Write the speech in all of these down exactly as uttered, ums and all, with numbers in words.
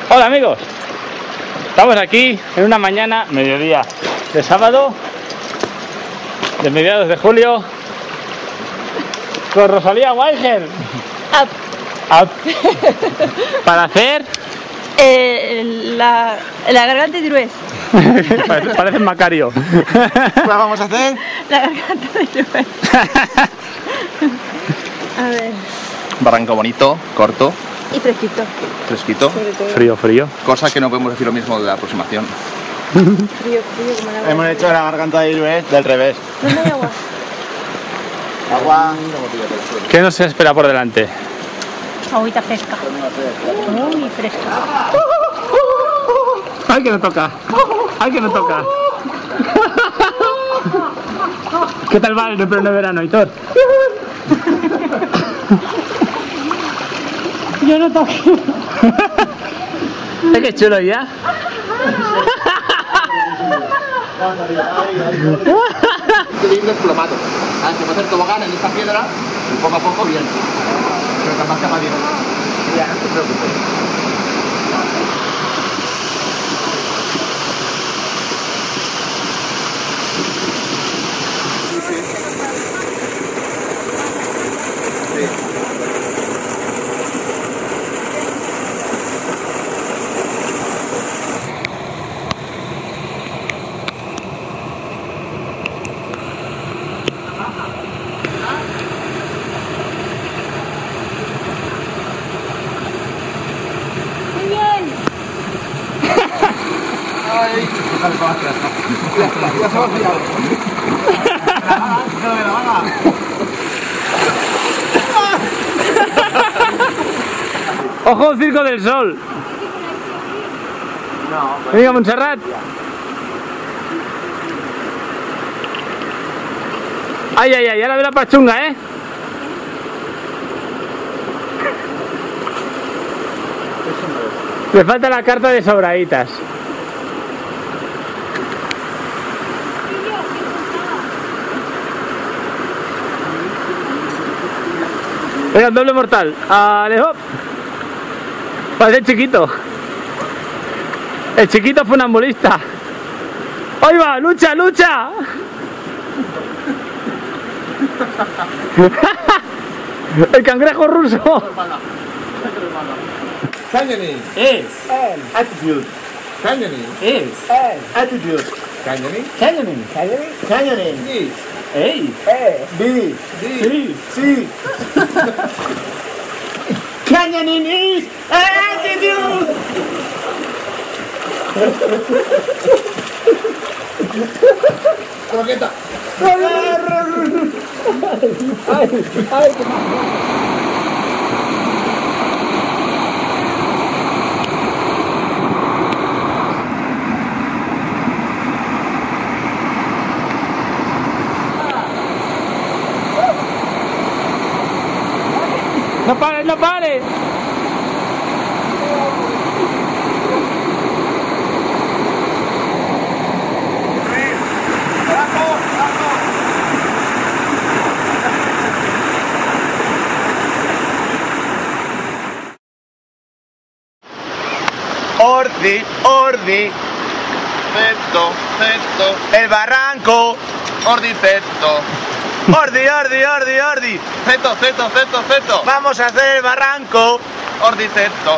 Hola amigos, estamos aquí en una mañana, mediodía de sábado, de mediados de julio, con Rosalía Weiger. Up. Up. Para hacer... Eh, la, la garganta de Irués. Parece, parece Macario. ¿Qué vamos a hacer? La garganta de Irués. A ver. Barranco bonito, corto, Y fresquito. fresquito. Sobre todo. Frío, frío. Cosa que no podemos decir lo mismo de la aproximación. Frío, frío como el agua. Hemos hecho la garganta de Irués del revés. ¿Dónde hay agua? Agua. ¿Qué nos espera por delante? Agüita fresca. Muy fresca. ¡Ay, que no toca! ¡Ay, que no toca! ¿Qué tal va el pleno verano, Hitor? Yo no toqué. ¿Es que chulo ya? Libre desplomado. Ah, se puede hacer tobogán en esta piedra y poco a poco bien. Pero capaz que va bien. Ya, no te preocupes. Muy bien. Ay, ya está, ya se va a girar. ¡Ojo, Circo del Sol! Venga, Montserrat. Ay, ay, ay, ya la ve la pachunga, ¿eh? Le falta la carta de sobraditas. Venga, doble mortal. ¡Alejo! Parece chiquito. El chiquito funambulista. ¡Ahí va! ¡Lucha, lucha! El cangrejo ruso. Canyoning Es. attitude. Canyoning Es. attitude. Canyoning. Canyoning. Canyoning. Sí. ¡Ey! Eh. B. Sí. Sí. Canyoning is attitude. Croqueta. ¡No pares, no pares! Ordi, Ordi. Ceto, ceto. El barranco. Ordiceto. Ordi, Ordi, Ordi, Ordi. Ceto, ceto, ceto, ceto. Vamos a hacer el barranco. Ordiceto.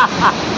¡Ja, ja!